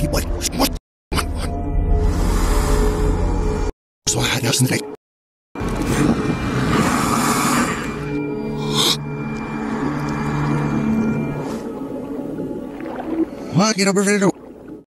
What? So I doesn't like. What? Get over there.